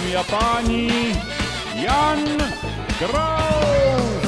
Dámy a páni, Jan Kraus.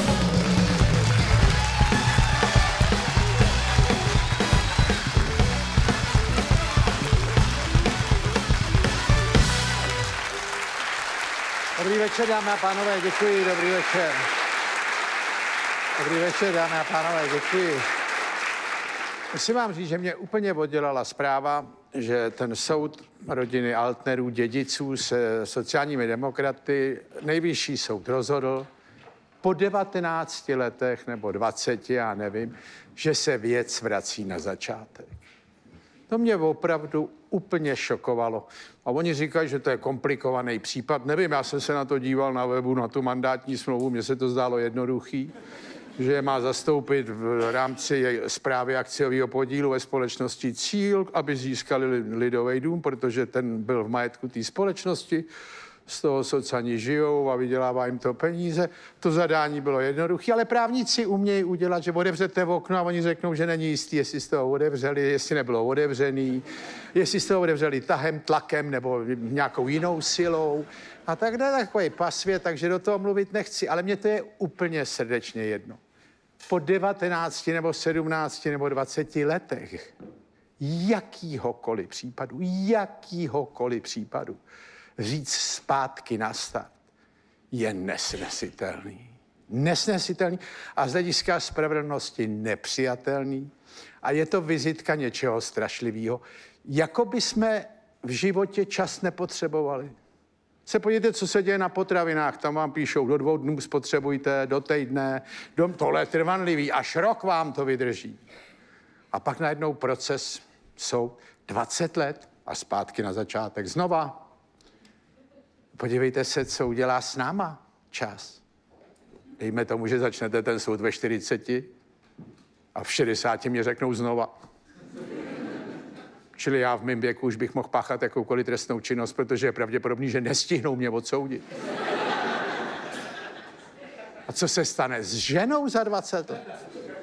Dobrý večer, dámy a pánové, děkuji, dobrý večer. Dobrý večer, dámy a pánové, děkuji. Musím vám říct, že mě úplně oddělala zpráva, že ten soud rodiny Altnerů, dědiců se sociálními demokraty, nejvyšší soud rozhodl po 19 letech nebo 20, já nevím, že se věc vrací na začátek. To mě opravdu úplně šokovalo. A oni říkají, že to je komplikovaný případ. Nevím, já jsem se na to díval na webu, na tu mandátní smlouvu, mně se to zdálo jednoduchý, že je má zastoupit v rámci správy akciového podílu ve společnosti Cíl, aby získali Lidový dům, protože ten byl v majetku té společnosti. Z toho socani žijou a vydělává jim to peníze. To zadání bylo jednoduché, ale právníci umějí udělat, že otevřete okno a oni řeknou, že není jistý, jestli z toho otevřeli, jestli nebylo otevřený, jestli z toho otevřeli tahem, tlakem nebo nějakou jinou silou. A tak dále, takový pasvět, takže do toho mluvit nechci, ale mně to je úplně srdečně jedno. Po 19 nebo 17 nebo 20 letech jakýhokoliv případu říct zpátky na start je nesnesitelný. Nesnesitelný a z hlediska spravedlnosti nepřijatelný. A je to vizitka něčeho strašlivého. Jako by jsme v životě čas nepotřebovali. Se podívejte, co se děje na potravinách. Tam vám píšou, do 2 dnů spotřebujte, do týdne, tohle je trvanlivý, až rok vám to vydrží. A pak najednou proces jsou 20 let a zpátky na začátek znova. Podívejte se, co udělá s náma čas. Dejme tomu, že začnete ten soud ve 40 a v 60 mě řeknou znova. Čili já v mém věku už bych mohl páchat jakoukoliv trestnou činnost, protože je pravděpodobný, že nestihnou mě odsoudit. A co se stane s ženou za 20 let?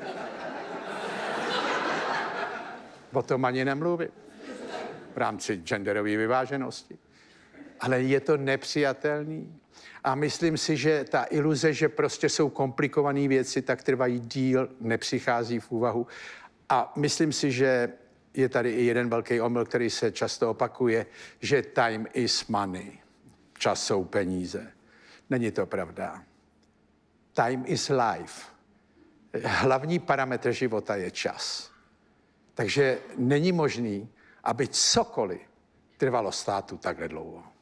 O tom ani nemluvím. V rámci genderové vyváženosti. Ale je to nepřijatelný. A myslím si, že ta iluze, že prostě jsou komplikované věci, tak trvají díl, nepřichází v úvahu. A myslím si, že je tady i jeden velký omyl, který se často opakuje, že time is money. Čas jsou peníze. Není to pravda. Time is life. Hlavní parametr života je čas. Takže není možný, aby cokoliv trvalo státu takhle dlouho.